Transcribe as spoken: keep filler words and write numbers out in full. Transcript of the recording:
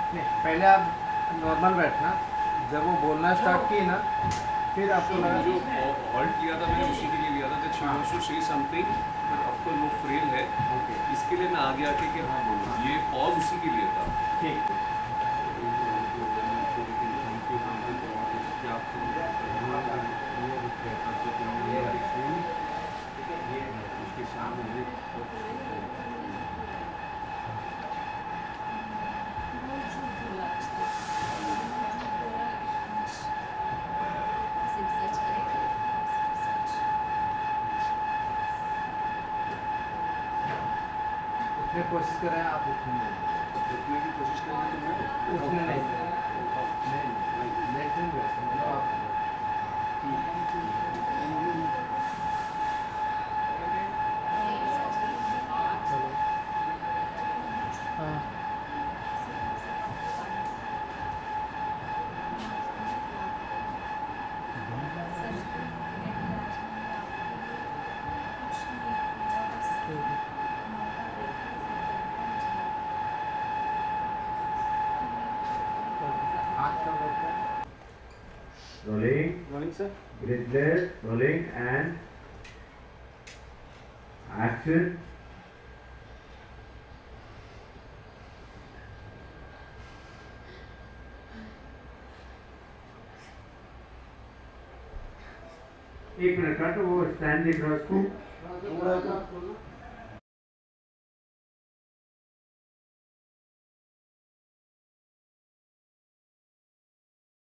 नहीं, पहले आप नॉर्मल बैठना, जब वो बोलना स्टार्ट की ना फिर आपको लगा जो हॉल्ट किया था मैंने उसी के लिए लिया था that she wants to say something but of course वो फ्रेल है। ओके इसके लिए मैं आगे आके कि हाँ बोलो, ये पॉज उसी के लिए था। ठीक। उसने कोशिश कर रहे हैं, आप उठने उठने की कोशिश करेंगे तो मैं उठने नहीं नहीं लेटने बैठना आप। हाँ Rolling, rolling sir. breathless, rolling and action. एक मिनट कट वो स्टैंड दिख रहा है उसको।